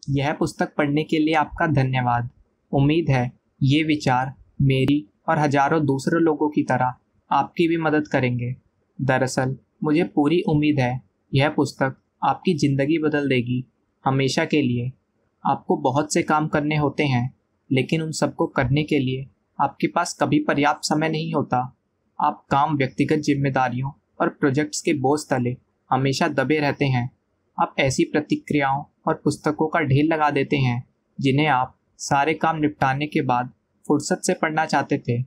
यह पुस्तक पढ़ने के लिए आपका धन्यवाद। उम्मीद है ये विचार मेरी और हजारों दूसरे लोगों की तरह आपकी भी मदद करेंगे। दरअसल मुझे पूरी उम्मीद है यह पुस्तक आपकी ज़िंदगी बदल देगी, हमेशा के लिए। आपको बहुत से काम करने होते हैं, लेकिन उन सबको करने के लिए आपके पास कभी पर्याप्त समय नहीं होता। आप काम, व्यक्तिगत जिम्मेदारियों और प्रोजेक्ट्स के बोझ तले हमेशा दबे रहते हैं। आप ऐसी प्रतिक्रियाओं और पुस्तकों का ढेर लगा देते हैं जिन्हें आप सारे काम निपटाने के बाद फुर्सत से पढ़ना चाहते थे।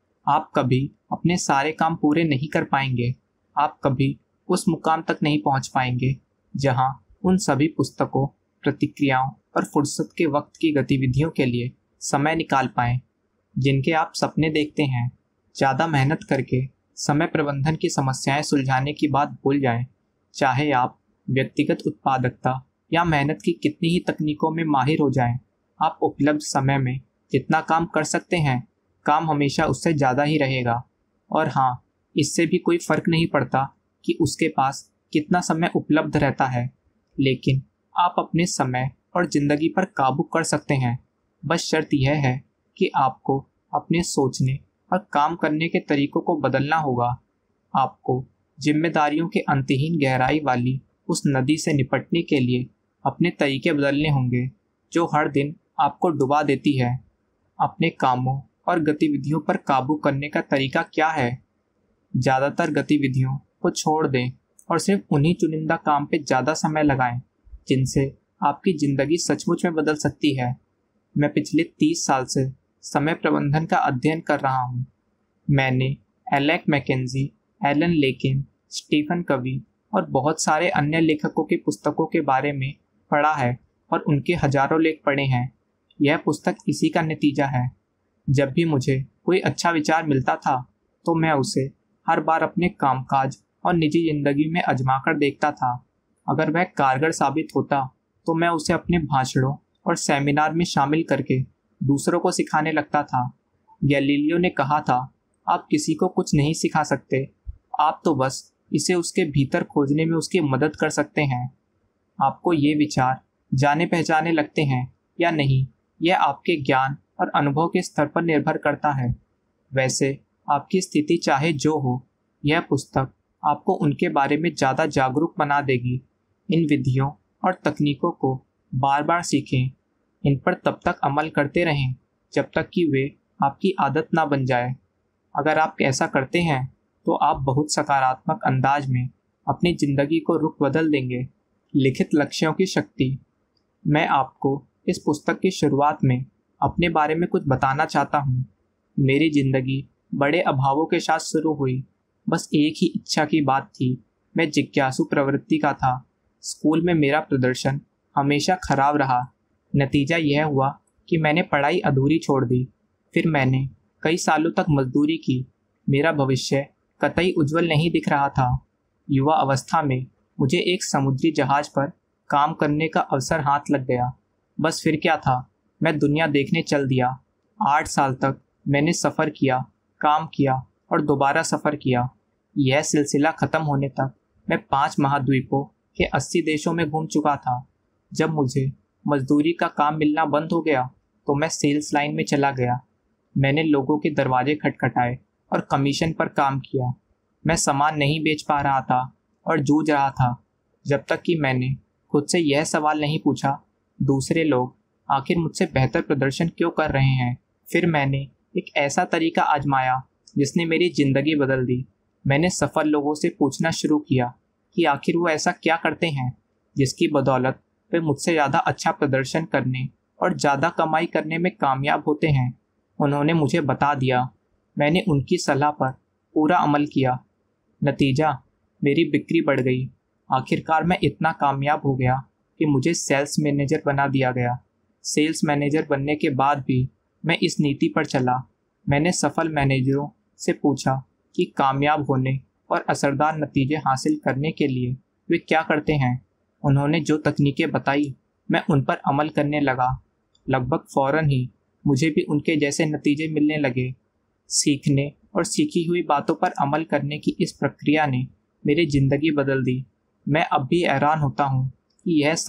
आप कभी अपने सारे काम पूरे नहीं कर पाएंगे। आप कभी उस मुकाम तक नहीं पहुंच पाएंगे जहां उन सभी पुस्तकों, प्रतिक्रियाओं और फुर्सत के वक्त की गतिविधियों के लिए समय निकाल पाएं जिनके आप सपने देखते हैं। ज़्यादा मेहनत करके समय प्रबंधन की समस्याएं सुलझाने की बात भूल जाएं। चाहे आप व्यक्तिगत उत्पादकता या मेहनत की कितनी ही तकनीकों में माहिर हो जाएं, आप उपलब्ध समय में जितना काम कर सकते हैं, काम हमेशा उससे ज़्यादा ही रहेगा। और हाँ, इससे भी कोई फ़र्क नहीं पड़ता कि उसके पास कितना समय उपलब्ध रहता है, लेकिन आप अपने समय और ज़िंदगी पर काबू कर सकते हैं। बस शर्त यह है कि आपको अपने सोचने और काम करने के तरीकों को बदलना होगा। आपको जिम्मेदारियों के अंतहीन गहराई वाली उस नदी से निपटने के लिए अपने तरीके बदलने होंगे जो हर दिन आपको डुबा देती है। अपने कामों और गतिविधियों पर काबू करने का तरीका क्या है? ज़्यादातर गतिविधियों को छोड़ दें और सिर्फ उन्हीं चुनिंदा काम पे ज़्यादा समय लगाएं जिनसे आपकी ज़िंदगी सचमुच में बदल सकती है। मैं पिछले 30 साल से समय प्रबंधन का अध्ययन कर रहा हूँ। मैंने एलेक मैकेंजी, एलन लेकिन, स्टीफन कवी और बहुत सारे अन्य लेखकों की पुस्तकों के बारे में पढ़ा है और उनके हजारों लेख पढ़े हैं। यह पुस्तक इसी का नतीजा है। जब भी मुझे कोई अच्छा विचार मिलता था तो मैं उसे हर बार अपने कामकाज और निजी जिंदगी में आजमा कर देखता था। अगर वह कारगर साबित होता तो मैं उसे अपने भाषणों और सेमिनार में शामिल करके दूसरों को सिखाने लगता था। गैलीलियो ने कहा था, आप किसी को कुछ नहीं सिखा सकते, आप तो बस इसे उसके भीतर खोजने में उसकी मदद कर सकते हैं। आपको ये विचार जाने पहचाने लगते हैं या नहीं, यह आपके ज्ञान और अनुभव के स्तर पर निर्भर करता है। वैसे आपकी स्थिति चाहे जो हो, यह पुस्तक आपको उनके बारे में ज़्यादा जागरूक बना देगी। इन विधियों और तकनीकों को बार बार सीखें। इन पर तब तक अमल करते रहें जब तक कि वे आपकी आदत ना बन जाए। अगर आप ऐसा करते हैं तो आप बहुत सकारात्मक अंदाज में अपनी ज़िंदगी को रुख बदल देंगे। लिखित लक्ष्यों की शक्ति। मैं आपको इस पुस्तक की शुरुआत में अपने बारे में कुछ बताना चाहता हूँ। मेरी ज़िंदगी बड़े अभावों के साथ शुरू हुई। बस एक ही इच्छा की बात थी। मैं जिज्ञासु प्रवृत्ति का था। स्कूल में मेरा प्रदर्शन हमेशा खराब रहा। नतीजा यह हुआ कि मैंने पढ़ाई अधूरी छोड़ दी। फिर मैंने कई सालों तक मजदूरी की। मेरा भविष्य कतई उज्जवल नहीं दिख रहा था। युवा अवस्था में मुझे एक समुद्री जहाज पर काम करने का अवसर हाथ लग गया। बस फिर क्या था, मैं दुनिया देखने चल दिया। 8 साल तक मैंने सफ़र किया, काम किया और दोबारा सफ़र किया। यह सिलसिला ख़त्म होने तक मैं 5 महाद्वीपों के 80 देशों में घूम चुका था। जब मुझे मजदूरी का काम मिलना बंद हो गया तो मैं सेल्स लाइन में चला गया। मैंने लोगों के दरवाजे खटखटाए और कमीशन पर काम किया। मैं सामान नहीं बेच पा रहा था और जूझ रहा था, जब तक कि मैंने खुद से यह सवाल नहीं पूछा, दूसरे लोग आखिर मुझसे बेहतर प्रदर्शन क्यों कर रहे हैं। फिर मैंने एक ऐसा तरीका आजमाया जिसने मेरी ज़िंदगी बदल दी। मैंने सफल लोगों से पूछना शुरू किया कि आखिर वो ऐसा क्या करते हैं जिसकी बदौलत वे मुझसे ज़्यादा अच्छा प्रदर्शन करने और ज़्यादा कमाई करने में कामयाब होते हैं। उन्होंने मुझे बता दिया। मैंने उनकी सलाह पर पूरा अमल किया। नतीजा, मेरी बिक्री बढ़ गई। आखिरकार मैं इतना कामयाब हो गया कि मुझे सेल्स मैनेजर बना दिया गया। सेल्स मैनेजर बनने के बाद भी मैं इस नीति पर चला। मैंने सफल मैनेजरों से पूछा कि कामयाब होने और असरदार नतीजे हासिल करने के लिए वे क्या करते हैं। उन्होंने जो तकनीकें बताई, मैं उन पर अमल करने लगा। लगभग फ़ौरन ही मुझे भी उनके जैसे नतीजे मिलने लगे। सीखने और सीखी हुई बातों पर अमल करने की इस प्रक्रिया ने मेरी ज़िंदगी बदल दी। मैं अब भी हैरान होता हूँ कि यह सब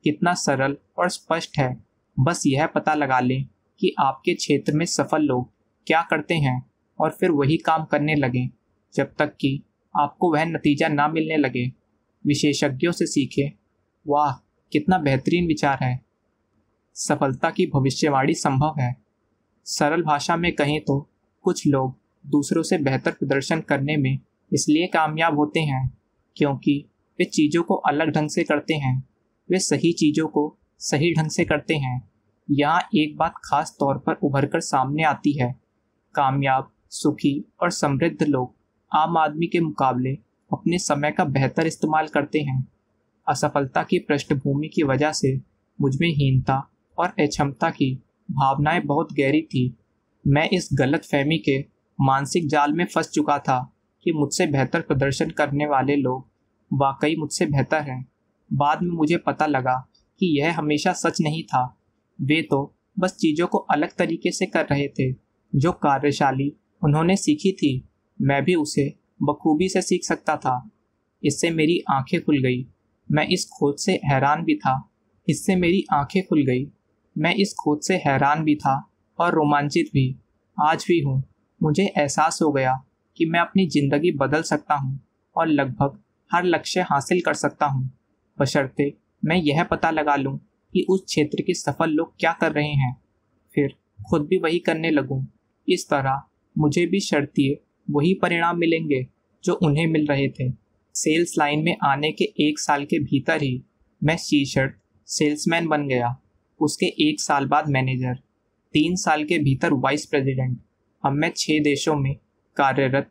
कितना सरल और स्पष्ट है। बस यह पता लगा लें कि आपके क्षेत्र में सफल लोग क्या करते हैं और फिर वही काम करने लगें जब तक कि आपको वह नतीजा ना मिलने लगे। विशेषज्ञों से सीखें। वाह, कितना बेहतरीन विचार है। सफलता की भविष्यवाणी संभव है। सरल भाषा में कहें तो कुछ लोग दूसरों से बेहतर प्रदर्शन करने में इसलिए कामयाब होते हैं क्योंकि वे चीज़ों को अलग ढंग से करते हैं। वे सही चीज़ों को सही ढंग से करते हैं। यहाँ एक बात खास तौर पर उभर कर सामने आती है। कामयाब, सुखी और समृद्ध लोग आम आदमी के मुकाबले अपने समय का बेहतर इस्तेमाल करते हैं। असफलता की पृष्ठभूमि की वजह से मुझमें हीनता और अक्षमता की भावनाएं बहुत गहरी थी। मैं इस गलत फहमी के मानसिक जाल में फंस चुका था कि मुझसे बेहतर प्रदर्शन करने वाले लोग वाकई मुझसे बेहतर हैं। बाद में मुझे पता लगा कि यह हमेशा सच नहीं था। वे तो बस चीज़ों को अलग तरीके से कर रहे थे। जो कार्यशैली उन्होंने सीखी थी, मैं भी उसे बखूबी से सीख सकता था। इससे मेरी आंखें खुल गई। मैं इस खोज से हैरान भी था। इससे मेरी आंखें खुल गई। मैं इस खोज से हैरान भी था और रोमांचित भी। आज भी हूँ। मुझे एहसास हो गया कि मैं अपनी ज़िंदगी बदल सकता हूँ और लगभग हर लक्ष्य हासिल कर सकता हूँ, बशर्ते मैं यह पता लगा लूँ कि उस क्षेत्र के सफल लोग क्या कर रहे हैं, फिर खुद भी वही करने लगूँ। इस तरह मुझे भी शर्तिए वही परिणाम मिलेंगे जो उन्हें मिल रहे थे। सेल्स लाइन में आने के 1 साल के भीतर ही मैं टी-शर्ट सेल्समैन बन गया। उसके 1 साल बाद मैनेजर, 3 साल के भीतर वाइस प्रेसिडेंट। अब मैं 6 देशों में कार्यरत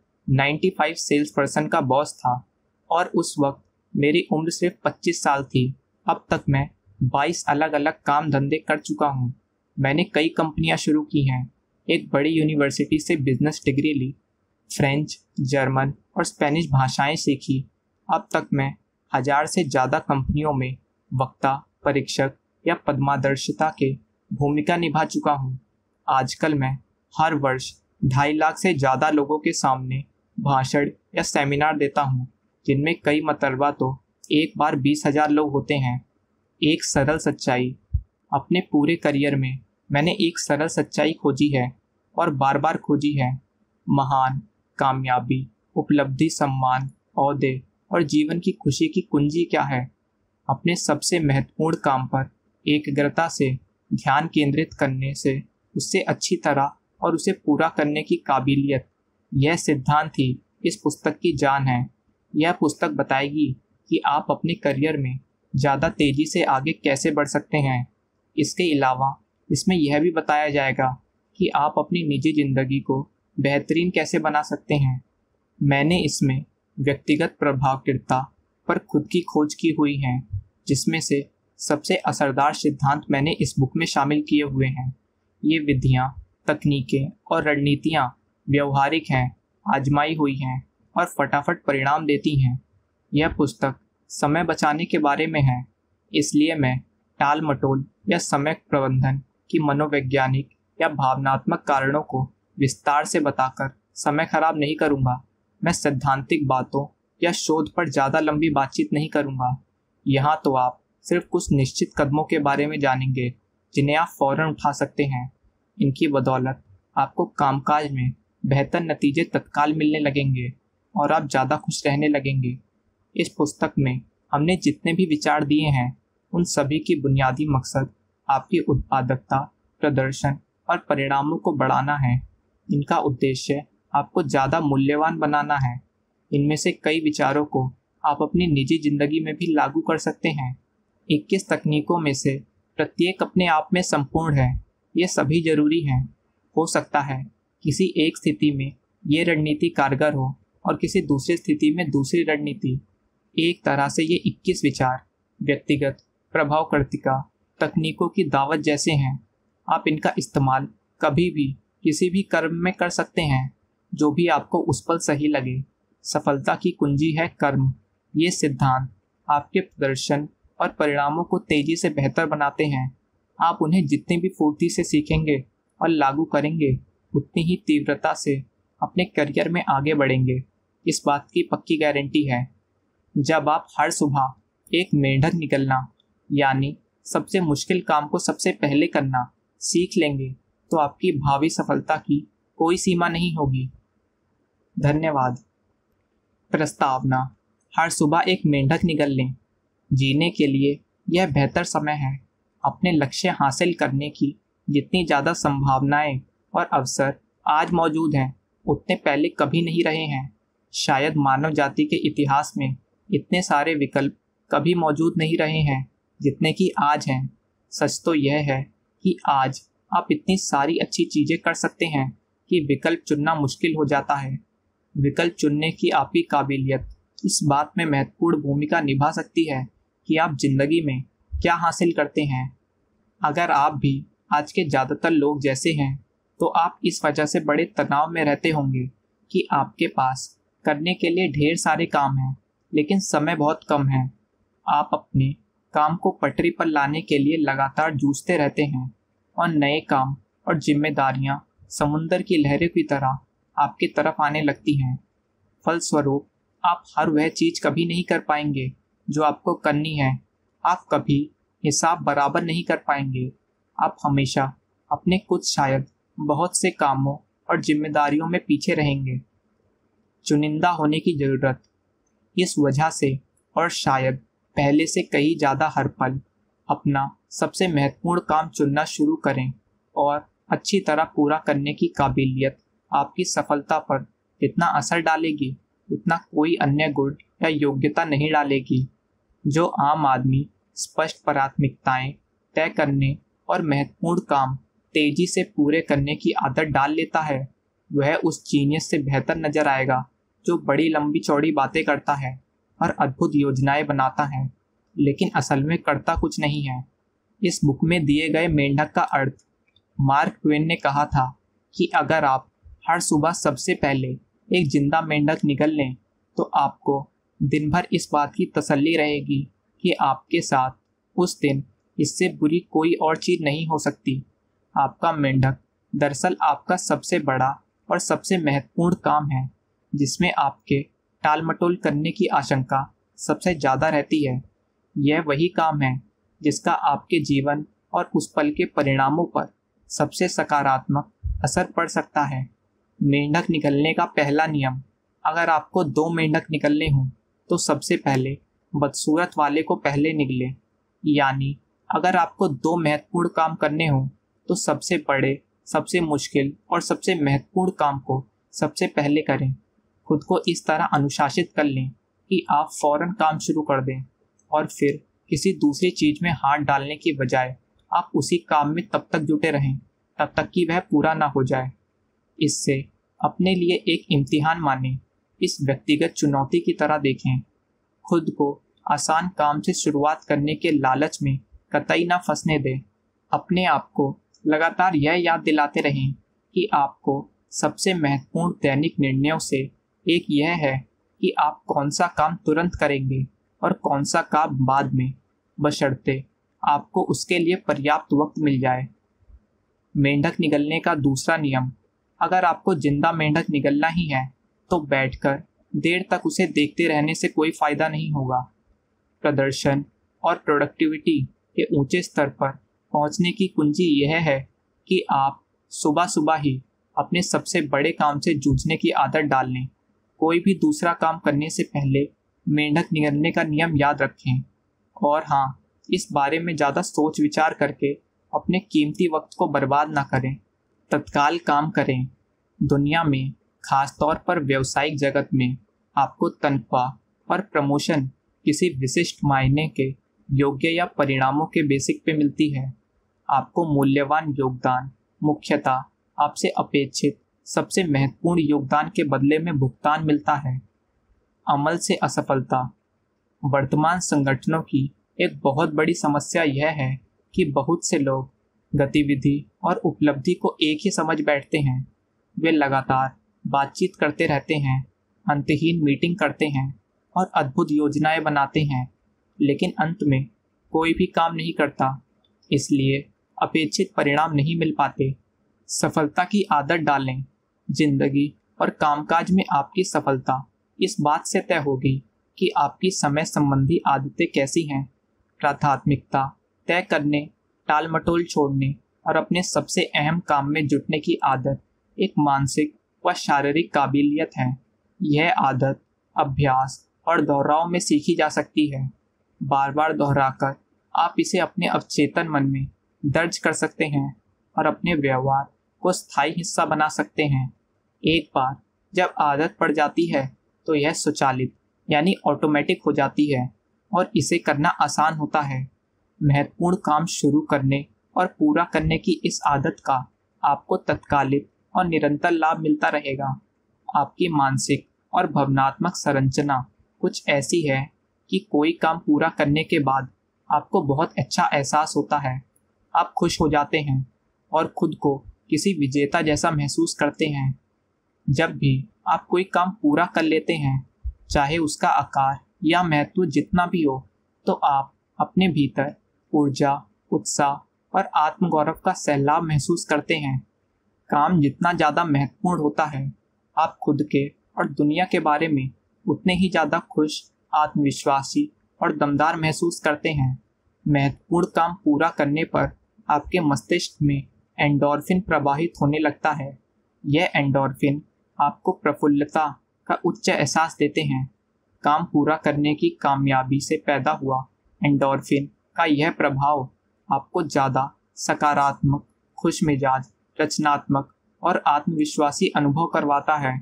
95 सेल्स पर्सन का बॉस था और उस वक्त मेरी उम्र सिर्फ 25 साल थी। अब तक मैं 22 अलग अलग काम धंधे कर चुका हूँ। मैंने कई कंपनियाँ शुरू की हैं, एक बड़ी यूनिवर्सिटी से बिजनेस डिग्री ली, फ्रेंच, जर्मन और स्पेनिश भाषाएं सीखी। अब तक मैं 1000 से ज़्यादा कंपनियों में वक्ता, परीक्षक या पद्मादर्शिता के भूमिका निभा चुका हूँ। आजकल मैं हर वर्ष 2.5 लाख से ज़्यादा लोगों के सामने भाषण या सेमिनार देता हूँ, जिनमें कई मरतबा तो एक बार 20,000 लोग होते हैं। एक सरल सच्चाई। अपने पूरे करियर में मैंने एक सरल सच्चाई खोजी है और बार बार खोजी है। महान कामयाबी, उपलब्धि, सम्मान, ओहदे और जीवन की खुशी की कुंजी क्या है? अपने सबसे महत्वपूर्ण काम पर एकाग्रता से ध्यान केंद्रित करने से, उससे अच्छी तरह और उसे पूरा करने की काबिलियत। यह सिद्धांत ही इस पुस्तक की जान है। यह पुस्तक बताएगी कि आप अपने करियर में ज़्यादा तेज़ी से आगे कैसे बढ़ सकते हैं। इसके अलावा इसमें यह भी बताया जाएगा कि आप अपनी निजी ज़िंदगी को बेहतरीन कैसे बना सकते हैं। मैंने इसमें व्यक्तिगत प्रभावकारिता पर खुद की खोज की हुई है, जिसमें से सबसे असरदार सिद्धांत मैंने इस बुक में शामिल किए हुए हैं। ये विधियाँ, तकनीकें और रणनीतियाँ व्यवहारिक हैं, आजमाई हुई हैं और फटाफट परिणाम देती हैं। यह पुस्तक समय बचाने के बारे में है, इसलिए मैं टाल मटोल या समय प्रबंधन की मनोवैज्ञानिक या भावनात्मक कारणों को विस्तार से बताकर समय खराब नहीं करूँगा। मैं सैद्धांतिक बातों या शोध पर ज़्यादा लंबी बातचीत नहीं करूँगा। यहाँ तो आप सिर्फ कुछ निश्चित कदमों के बारे में जानेंगे जिन्हें आप फ़ौरन उठा सकते हैं। इनकी बदौलत आपको कामकाज में बेहतर नतीजे तत्काल मिलने लगेंगे और आप ज़्यादा खुश रहने लगेंगे। इस पुस्तक में हमने जितने भी विचार दिए हैं, उन सभी की बुनियादी मकसद आपकी उत्पादकता, प्रदर्शन और परिणामों को बढ़ाना है। इनका उद्देश्य आपको ज़्यादा मूल्यवान बनाना है। इनमें से कई विचारों को आप अपनी निजी ज़िंदगी में भी लागू कर सकते हैं। 21 तकनीकों में से प्रत्येक अपने आप में संपूर्ण है। ये सभी ज़रूरी हैं। हो सकता है किसी एक स्थिति में ये रणनीति कारगर हो और किसी दूसरी स्थिति में दूसरी रणनीति। एक तरह से ये 21 विचार व्यक्तिगत प्रभावकारिता तकनीकों की दावत जैसे हैं। आप इनका इस्तेमाल कभी भी किसी भी कर्म में कर सकते हैं, जो भी आपको उस पल सही लगे। सफलता की कुंजी है कर्म। ये सिद्धांत आपके प्रदर्शन और परिणामों को तेजी से बेहतर बनाते हैं। आप उन्हें जितनी भी फुर्ती से सीखेंगे और लागू करेंगे, उतनी ही तीव्रता से अपने करियर में आगे बढ़ेंगे। इस बात की पक्की गारंटी है। जब आप हर सुबह एक मेंढक निकलना यानी सबसे मुश्किल काम को सबसे पहले करना सीख लेंगे तो आपकी भावी सफलता की कोई सीमा नहीं होगी। धन्यवाद। प्रस्तावना। हर सुबह एक मेंढक निगल लें। जीने के लिए यह बेहतर समय है। अपने लक्ष्य हासिल करने की जितनी ज़्यादा संभावनाएं और अवसर आज मौजूद हैं उतने पहले कभी नहीं रहे हैं। शायद मानव जाति के इतिहास में इतने सारे विकल्प कभी मौजूद नहीं रहे हैं जितने कि आज हैं। सच तो यह है कि आज आप इतनी सारी अच्छी चीज़ें कर सकते हैं कि विकल्प चुनना मुश्किल हो जाता है। विकल्प चुनने की आपकी काबिलियत इस बात में महत्वपूर्ण भूमिका निभा सकती है कि आप जिंदगी में क्या हासिल करते हैं। अगर आप भी आज के ज़्यादातर लोग जैसे हैं तो आप इस वजह से बड़े तनाव में रहते होंगे कि आपके पास करने के लिए ढेर सारे काम हैं लेकिन समय बहुत कम है। आप अपने काम को पटरी पर लाने के लिए लगातार जूझते रहते हैं और नए काम और जिम्मेदारियां समुंदर की लहरों की तरह आपकी तरफ आने लगती हैं। फलस्वरूप आप हर वह चीज़ कभी नहीं कर पाएंगे जो आपको करनी है। आप कभी हिसाब बराबर नहीं कर पाएंगे। आप हमेशा अपने कुछ शायद बहुत से कामों और जिम्मेदारियों में पीछे रहेंगे। चुनिंदा होने की ज़रूरत। इस वजह से और शायद पहले से कहीं ज़्यादा हर पल अपना सबसे महत्वपूर्ण काम चुनना शुरू करें और अच्छी तरह पूरा करने की काबिलियत आपकी सफलता पर जितना असर डालेगी उतना कोई अन्य गुण या योग्यता नहीं डालेगी। जो आम आदमी स्पष्ट प्राथमिकताएं तय करने और महत्वपूर्ण काम तेजी से पूरे करने की आदत डाल लेता है वह उस जीनियस से बेहतर नजर आएगा जो बड़ी लंबी चौड़ी बातें करता है और अद्भुत योजनाएं बनाता है लेकिन असल में करता कुछ नहीं है। इस बुक में दिए गए मेंढक का अर्थ। मार्क ट्वेन ने कहा था कि अगर आप हर सुबह सबसे पहले एक जिंदा मेंढक निगल लें तो आपको दिन भर इस बात की तसल्ली रहेगी कि आपके साथ उस दिन इससे बुरी कोई और चीज़ नहीं हो सकती। आपका मेंढक दरअसल आपका सबसे बड़ा और सबसे महत्वपूर्ण काम है जिसमें आपके टाल मटोल करने की आशंका सबसे ज़्यादा रहती है। यह वही काम है जिसका आपके जीवन और उस पल के परिणामों पर सबसे सकारात्मक असर पड़ सकता है। मेंढक निकलने का पहला नियम। अगर आपको 2 मेंढक निकलने हों तो सबसे पहले बदसूरत वाले को पहले निकले। यानी अगर आपको 2 महत्वपूर्ण काम करने हों तो सबसे बड़े, सबसे मुश्किल और सबसे महत्वपूर्ण काम को सबसे पहले करें। खुद को इस तरह अनुशासित कर लें कि आप फौरन काम शुरू कर दें और फिर किसी दूसरी चीज़ में हाथ डालने की बजाय आप उसी काम में तब तक जुटे रहें तब तक कि वह पूरा ना हो जाए। इससे अपने लिए एक इम्तिहान मानें। इस व्यक्तिगत चुनौती की तरह देखें। खुद को आसान काम से शुरुआत करने के लालच में कतई ना फंसने दें। अपने आप को लगातार यह याद दिलाते रहें कि आपको सबसे महत्वपूर्ण दैनिक निर्णयों से एक यह है कि आप कौन सा काम तुरंत करेंगे और कौन सा काम बाद में, बशर्ते आपको उसके लिए पर्याप्त वक्त मिल जाए। मेंढक निगलने का दूसरा नियम। अगर आपको जिंदा मेंढक निगलना ही है तो बैठकर देर तक उसे देखते रहने से कोई फायदा नहीं होगा। प्रदर्शन और प्रोडक्टिविटी के ऊंचे स्तर पर पहुंचने की कुंजी यह है कि आप सुबह सुबह ही अपने सबसे बड़े काम से जूझने की आदत डाल लें। कोई भी दूसरा काम करने से पहले मेंढक निगलने का नियम याद रखें। और हाँ, इस बारे में ज़्यादा सोच विचार करके अपने कीमती वक्त को बर्बाद ना करें। तत्काल काम करें। दुनिया में, खास तौर पर व्यावसायिक जगत में, आपको तनख्वाह और प्रमोशन किसी विशिष्ट मायने के योग्य या परिणामों के बेसिक पे मिलती है। आपको मूल्यवान योगदान मुख्यतः आपसे अपेक्षित सबसे महत्वपूर्ण योगदान के बदले में भुगतान मिलता है। अमल से असफलता। वर्तमान संगठनों की एक बहुत बड़ी समस्या यह है कि बहुत से लोग गतिविधि और उपलब्धि को एक ही समझ बैठते हैं। वे लगातार बातचीत करते रहते हैं, अंतहीन मीटिंग करते हैं और अद्भुत योजनाएं बनाते हैं, लेकिन अंत में कोई भी काम नहीं करता, इसलिए अपेक्षित परिणाम नहीं मिल पाते। सफलता की आदत डालें। जिंदगी और कामकाज में आपकी सफलता इस बात से तय होगी कि आपकी समय संबंधी आदतें कैसी हैं। प्राथमिकता तय करने, टाल मटोल छोड़ने और अपने सबसे अहम काम में जुटने की आदत एक मानसिक व शारीरिक काबिलियत है। यह आदत अभ्यास और दोहराव में सीखी जा सकती है। बार बार दोहराकर आप इसे अपने अवचेतन मन में दर्ज कर सकते हैं और अपने व्यवहार को स्थायी हिस्सा बना सकते हैं। एक बार जब आदत पड़ जाती है तो यह स्वचालित यानी ऑटोमेटिक हो जाती है और इसे करना आसान होता है। महत्वपूर्ण काम शुरू करने और पूरा करने की इस आदत का आपको तत्कालिक और निरंतर लाभ मिलता रहेगा। आपकी मानसिक और भावनात्मक संरचना कुछ ऐसी है कि कोई काम पूरा करने के बाद आपको बहुत अच्छा एहसास होता है। आप खुश हो जाते हैं और खुद को किसी विजेता जैसा महसूस करते हैं। जब भी आप कोई काम पूरा कर लेते हैं, चाहे उसका आकार या महत्व जितना भी हो, तो आप अपने भीतर ऊर्जा, उत्साह और आत्मगौरव का सैलाब महसूस करते हैं। काम जितना ज़्यादा महत्वपूर्ण होता है, आप खुद के और दुनिया के बारे में उतने ही ज़्यादा खुश, आत्मविश्वासी और दमदार महसूस करते हैं। महत्वपूर्ण काम पूरा करने पर आपके मस्तिष्क में एंडोर्फिन प्रवाहित होने लगता है। यह एंडोर्फिन आपको प्रफुल्लता का उच्च एहसास देते हैं। काम पूरा करने की कामयाबी से पैदा हुआ एंडोर्फिन का यह प्रभाव आपको ज़्यादा सकारात्मक, खुशमिजाज, रचनात्मक और आत्मविश्वासी अनुभव करवाता है।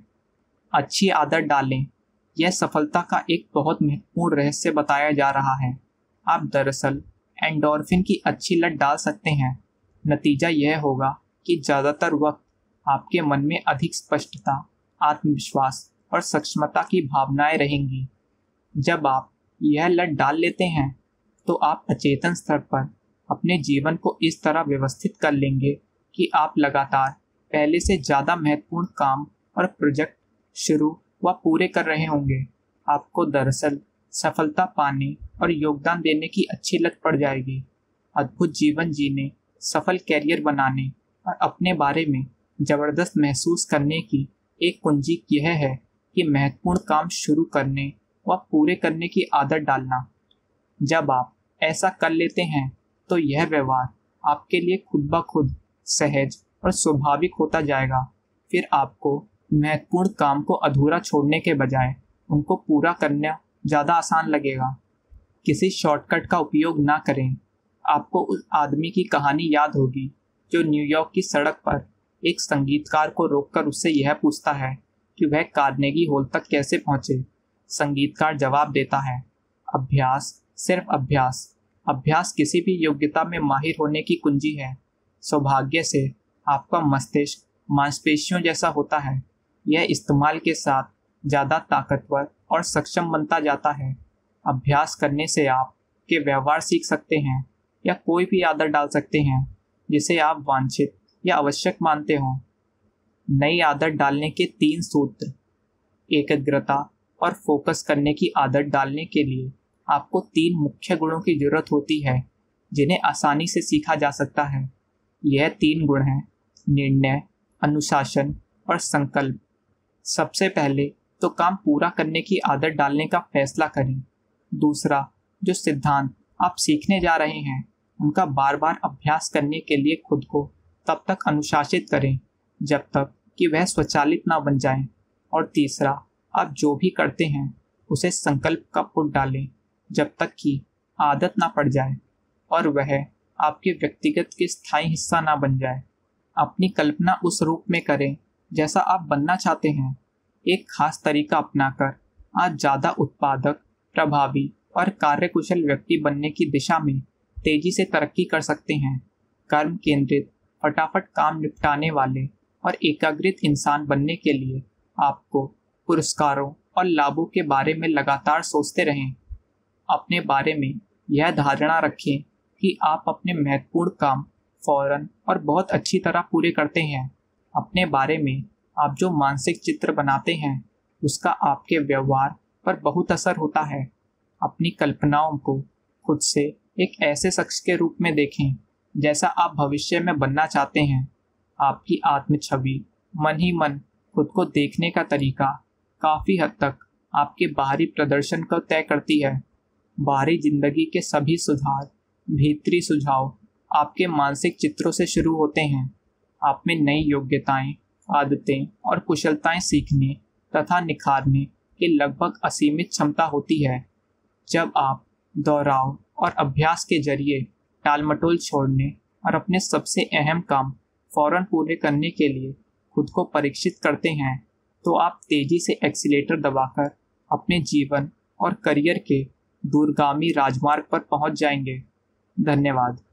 अच्छी आदत डालें, यह सफलता का एक बहुत महत्वपूर्ण रहस्य बताया जा रहा है। आप दरअसल एंडोर्फिन की अच्छी लत डाल सकते हैं। नतीजा यह होगा कि ज़्यादातर वक्त आपके मन में अधिक स्पष्टता, आत्मविश्वास और सक्षमता की भावनाएं रहेंगी। जब आप यह लत डाल लेते हैं तो आप अचेतन स्तर पर अपने जीवन को इस तरह व्यवस्थित कर लेंगे कि आप लगातार पहले से ज़्यादा महत्वपूर्ण काम और प्रोजेक्ट शुरू व पूरे कर रहे होंगे। आपको दरअसल सफलता पाने और योगदान देने की अच्छी लत पड़ जाएगी। अद्भुत जीवन जीने, सफल कैरियर बनाने और अपने बारे में ज़बरदस्त महसूस करने की एक कुंजी यह है कि महत्वपूर्ण काम शुरू करने व पूरे करने की आदत डालना। जब आप ऐसा कर लेते हैं तो यह व्यवहार आपके लिए खुद ब खुद सहज और स्वाभाविक होता जाएगा। फिर आपको महत्वपूर्ण काम को अधूरा छोड़ने के बजाय उनको पूरा करना ज़्यादा आसान लगेगा। किसी शॉर्टकट का उपयोग ना करें। आपको उस आदमी की कहानी याद होगी जो न्यूयॉर्क की सड़क पर एक संगीतकार को रोककर उससे यह पूछता है कि वह कार्नेगी हॉल तक कैसे पहुंचे। संगीतकार जवाब देता है, अभ्यास, सिर्फ अभ्यास। अभ्यास किसी भी योग्यता में माहिर होने की कुंजी है। सौभाग्य से आपका मस्तिष्क मांसपेशियों जैसा होता है। यह इस्तेमाल के साथ ज़्यादा ताकतवर और सक्षम बनता जाता है। अभ्यास करने से आप के व्यवहार सीख सकते हैं या कोई भी आदत डाल सकते हैं जिसे आप वांछित या आवश्यक मानते हों। नई आदत डालने के 3 सूत्र। एकाग्रता और फोकस करने की आदत डालने के लिए आपको 3 मुख्य गुणों की जरूरत होती है जिन्हें आसानी से सीखा जा सकता है। यह 3 गुण हैं निर्णय, अनुशासन और संकल्प। सबसे पहले तो काम पूरा करने की आदत डालने का फैसला करें। दूसरा, जो सिद्धांत आप सीखने जा रहे हैं उनका बार बार अभ्यास करने के लिए खुद को तब तक अनुशासित करें जब तक कि वह स्वचालित ना बन जाए। और तीसरा, आप जो भी करते हैं उसे संकल्प का पुट डालें जब तक कि आदत ना पड़ जाए और वह आपके व्यक्तिगत के स्थायी हिस्सा ना बन जाए। अपनी कल्पना उस रूप में करें जैसा आप बनना चाहते हैं। एक खास तरीका अपनाकर आप ज़्यादा उत्पादक, प्रभावी और कार्यकुशल व्यक्ति बनने की दिशा में तेजी से तरक्की कर सकते हैं। कर्म केंद्रित, फटाफट काम निपटाने वाले और एकाग्रित इंसान बनने के लिए आपको पुरस्कारों और लाभों के बारे में लगातार सोचते रहें। अपने बारे में यह धारणा रखें कि आप अपने महत्वपूर्ण काम फौरन और बहुत अच्छी तरह पूरे करते हैं। अपने बारे में आप जो मानसिक चित्र बनाते हैं उसका आपके व्यवहार पर बहुत असर होता है। अपनी कल्पनाओं को खुद से एक ऐसे शख्स के रूप में देखें जैसा आप भविष्य में बनना चाहते हैं। आपकी आत्म छवि, मन ही मन खुद को देखने का तरीका काफ़ी हद तक आपके बाहरी प्रदर्शन को तय करती है। बाहरी जिंदगी के सभी सुधार भीतरी सुझाव आपके मानसिक चित्रों से शुरू होते हैं। आप में नई योग्यताएं, आदतें और कुशलताएं सीखने तथा निखारने की लगभग असीमित क्षमता होती है। जब आप दोहराव और अभ्यास के जरिए टालमटोल छोड़ने और अपने सबसे अहम काम फौरन पूरे करने के लिए खुद को परीक्षित करते हैं, तो आप तेजी से एक्सीलेटर दबाकर अपने जीवन और करियर के दूरगामी राजमार्ग पर पहुंच जाएंगे। धन्यवाद।